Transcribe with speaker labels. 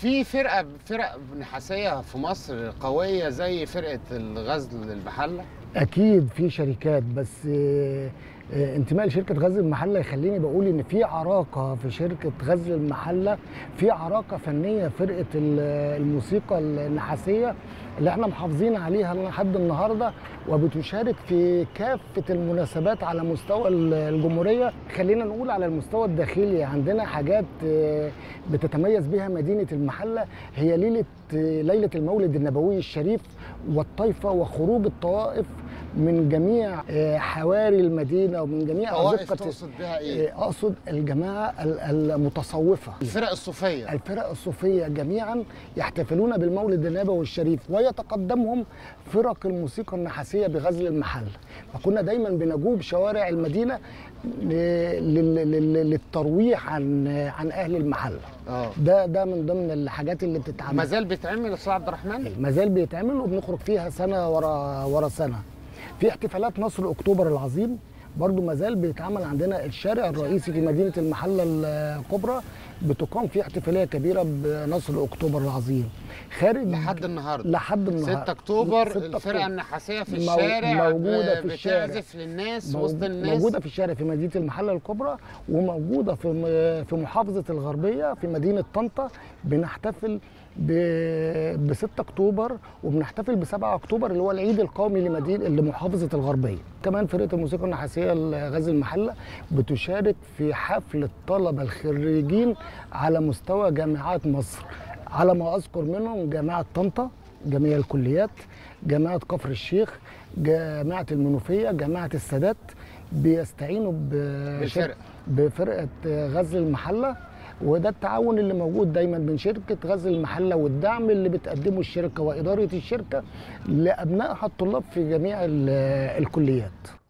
Speaker 1: في فرق نحاسيه في مصر قويه زي فرقه الغزل المحله؟
Speaker 2: اكيد في شركات، بس انتماء لشركه غزل المحله يخليني بقول ان في عراقه في شركه غزل المحله، في عراقه فنيه فرقه الموسيقى النحاسيه اللي احنا محافظين عليها لحد النهارده، وبتشارك في كافه المناسبات على مستوى الجمهوريه. خلينا نقول على المستوى الداخلي عندنا حاجات بتتميز بها مدينه المحله، هي ليله المولد النبوي الشريف والطائفه وخروج الطوائف من جميع حواري المدينه ومن جميع
Speaker 1: طوائف. تقصد بها ايه؟
Speaker 2: اقصد الجماعه المتصوفه،
Speaker 1: الفرق الصوفيه.
Speaker 2: الفرق الصوفيه جميعا يحتفلون بالمولد النبوي الشريف، ويتقدمهم فرق الموسيقى النحاسيه بغزل المحله. فكنا دايما بنجوب شوارع المدينه للترويح عن اهل المحله. ده من ضمن الحاجات اللي بتتعمل.
Speaker 1: ما زال بيتعمل يا استاذ عبد الرحمن؟
Speaker 2: ما زال بيتعمل، وبنخرج فيها سنه ورا سنه. في احتفالات نصر اكتوبر العظيم برضو ما زال بيتعمل عندنا. الشارع الرئيسي في مدينه المحله الكبرى بتقام فيه احتفاليه كبيره بنصر اكتوبر العظيم. خارج
Speaker 1: لحد النهارده
Speaker 2: 6
Speaker 1: اكتوبر الفرقه النحاسيه في الشارع
Speaker 2: موجوده في الشارع،
Speaker 1: بتعزف للناس وسط الناس،
Speaker 2: موجوده في الشارع في مدينه المحله الكبرى، وموجوده في محافظه الغربيه في مدينه طنطا. بنحتفل ب 6 اكتوبر، وبنحتفل ب 7 اكتوبر اللي هو العيد القومي لمحافظه الغربيه. كمان فرقه الموسيقى النحاسيه غزل المحله بتشارك في حفل الطلبه الخريجين على مستوى جامعات مصر، على ما اذكر منهم جامعه طنطا، جميع الكليات، جامعه كفر الشيخ، جامعه المنوفيه، جامعه السادات، بيستعينوا بفرقه غزل المحله. وده التعاون اللي موجود دايما بين شركه غزل المحله والدعم اللي بتقدمه الشركه واداره الشركه لابنائها الطلاب في جميع الكليات.